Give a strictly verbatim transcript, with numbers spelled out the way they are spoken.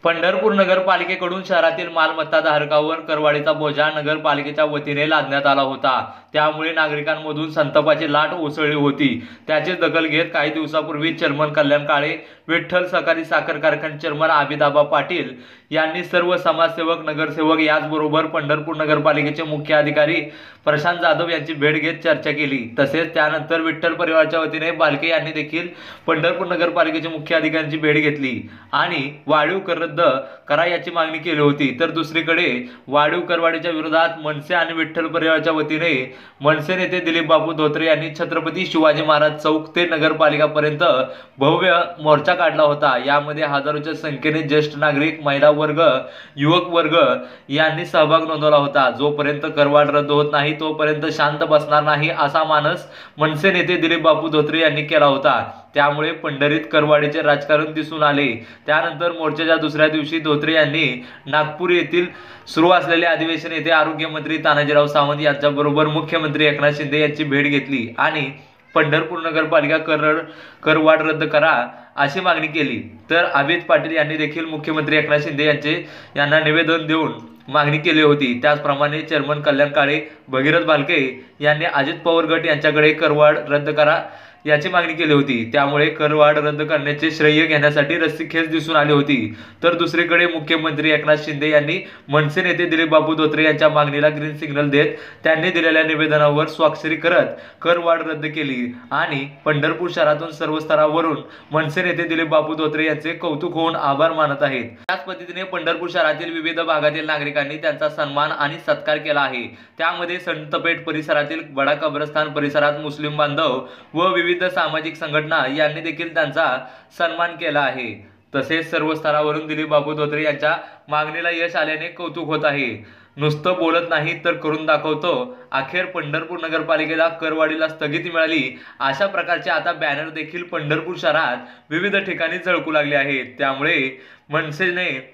पंढरपूर नगरपालिकेकडून शहरातील मालमत्ता धारकांवर करवाढीचा बोजा नगरपालिकेच्या वतीने लादण्यात आला होता। त्यामुळे नागरिकांमधून संतापाची लाट उसळली होती। त्याची दखल घेत काही दिवसापूर्वी चेअरमन कल्याण काळे, विठ्ठल सहकारी साखर कारखान्याचे चेअरमन अभिदाबा पाटील यांनी सर्व समाजसेवक, नगरसेवक याचबरोबर पंढरपूर नगरपालिकेचे मुख्य अधिकारी प्रशांत जाधव यांची भेट घेत चर्चा केली। तसेच त्यानंतर विठ्ठल परिवाराच्या वतीने बालके यांनी देखील पंढरपूर नगरपालिकेचे मुख्य अधिकाऱ्यांची भेट घेतली आणि वाढीव कर रद्द करा याची मागणी केली होती। तर दुसरीकडे वाढीव करवाढीच्या विरोधात मनसे आणि विठ्ठल परिवाराच्या वतीने मनसे नेते दिलीप बापू धोत्रे यांनी छत्रपती शिवाजी महाराज चौक ते नगरपालिकापर्यंत भव्य मोर्चा काढला होता। यामध्ये हजारोच्या संख्येने ज्येष्ठ नागरिक, महिला वर्ग, युवक वर्ग यांनी सहभाग नोंदवला होता। जोपर्यंत करवाढ रद्द होत नाही तोपर्यंत शांत बसणार नाही असा मानस मनसे नेते दिलीप बापू धोत्रे यांनी केला होता। त्यामुळे पंढरीत करवाढीचे राजकारण दिसून आले। त्यानंतर मोर्चाच्या दुसऱ्या दिवशी धोत्रे यांनी नागपूर येथील सुरू असलेले अधिवेशन येथे आरोग्यमंत्री तानाजीराव सावंत यांच्याबरोबर मुख्यमंत्री एकनाथ शिंदे यांची भेट घेतली आणि पंढरपूर नगरपालिका कर करवाढ रद्द करा अशी मागणी केली। तर अभित पाटील यांनी देखील मुख्यमंत्री एकनाथ शिंदे यांचे यांना निवेदन देऊन मागणी केली होती। त्याचप्रमाणे चेअरमन कल्याण काळे, भगीरथ भालके यांनी अजित पवार गट यांच्याकडे करवाढ रद्द करा याची मागणी केली होती। त्यामुळे करवाढ रद्द करण्याचे श्रेय घेण्यासाठी रस्सीखेच दिसून आली होती। तर दुसरीकडे मुख्यमंत्री एकनाथ शिंदे यांनी मनसे नेते दिलीप बापू धोत्रे यांच्या मागणीला ग्रीन सिग्नल देत त्यांनी दिलेल्या निवेदनावर स्वाक्षरी करत करवाढ रद्द केली आणि पंढरपूर शहरातून सर्व स्तरावरून मनसे नेते दिलीप बापू धोत्रे यांचे कौतुक होऊन आभार मानत आहेत। त्याच पद्धतीने पंढरपूर शहरातील विविध भागातील नागरिकांनी त्यांचा सन्मान आणि सत्कार केला आहे। त्यामध्ये संतपेठ परिसरातील बडा कब्रस्तान परिसरात मुस्लिम बांधव व विविध सामाजिक संघटना यांनी देखील त्यांचा सन्मान केला आहे। तसेच सर्व स्तरावरून दिलीप बापू धोत्रे यांच्या मागणीला यश आल्याने कौतुक होत आहे। नुसतं बोलत नाही तर करून दाखवतो, अखेर पंढरपूर नगरपालिकेला करवाढीला स्थगिती मिळाली अशा प्रकारचे आता बॅनर देखील पंढरपूर शहरात विविध ठिकाणी झळकू लागले आहेत। त्यामुळे मनसेने